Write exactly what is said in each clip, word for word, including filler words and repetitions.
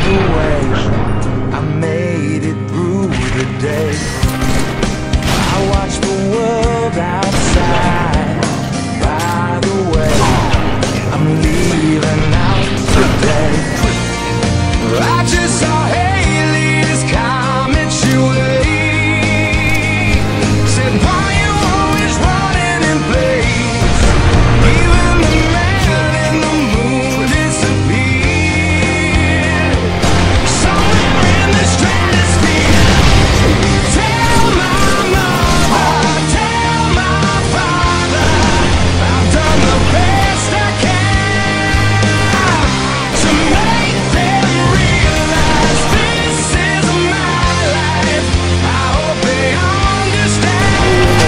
the way I made it through the day. I watched the world outside. By the way, I'm leaving out today. I just saw Haley's comment your way. Said, why you always running in place? Even the man in the moon disappeared. Somewhere in the stratosphere. Tell my mother, tell my father, I've done the best I can to make them realize this is my life. I hope they understand.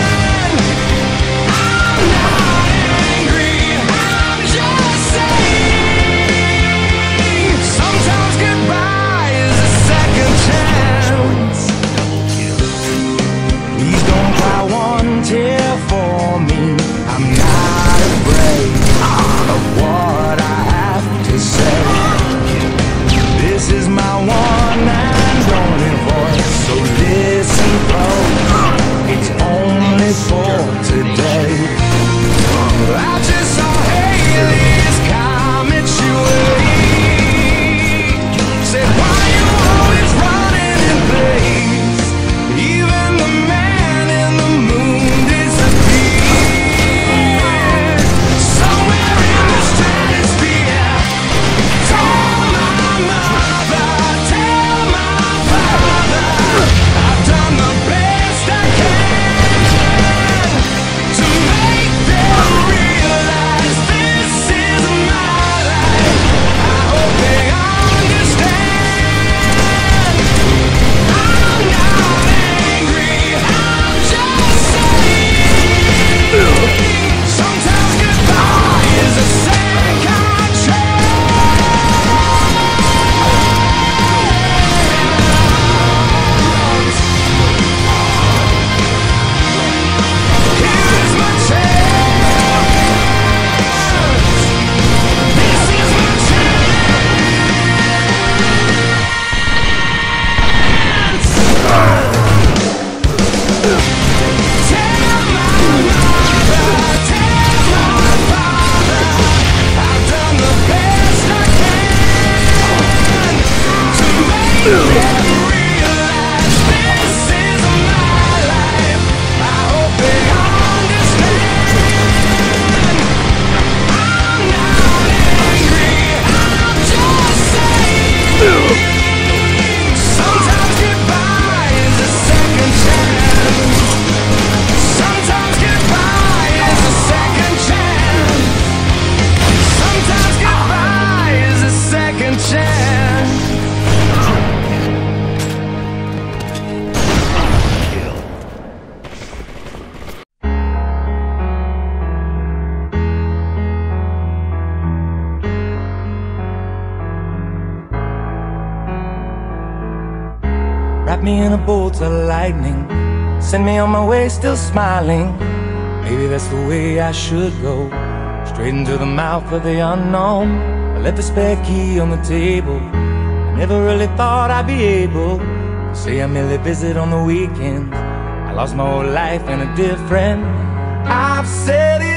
I'm not angry, I'm just saying, sometimes goodbye is a second chance. Please don't cry one tear for me. I'm not afraid of what I have to say. This is my one and only voice, so listen close. It's only for today. I just saw Haley's comment your way. Said, why you always running in place? Even the man in the moon disappeared. Somewhere in the stratosphere. Tell my mother, tell my father, I've done the best I can to make them realize this is my life. I hope they understand. I'm not angry, I'm just saying, sometimes goodbye is a second chance. Here's my chance. This is my chance. Tell my mother, tell my father, I've done the best I can to make them realize this is my life. I hope they understand. I'm not angry, I'm just saying, sometimes goodbye is a second chance. Sometimes goodbye is a second chance. Sometimes goodbye is a second chance. Wrap me in a bolt of lightning, send me on my way still smiling. Maybe that's the way I should go, straight into the mouth of the unknown. I left the spare key on the table. I never really thought I'd be able to say I merely visit on the weekends. I lost my whole life in a different. I've said it